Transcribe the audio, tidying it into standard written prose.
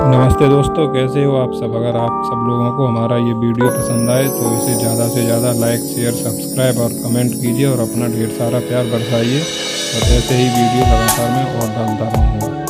नमस्ते दोस्तों, कैसे हो आप सब। अगर आप सब लोगों को हमारा ये वीडियो पसंद आए तो इसे ज़्यादा से ज़्यादा लाइक, शेयर, सब्सक्राइब और कमेंट कीजिए और अपना ढेर सारा प्यार बरसाइए। और ऐसे ही वीडियो लगातार मैं और डालता रहूँगा।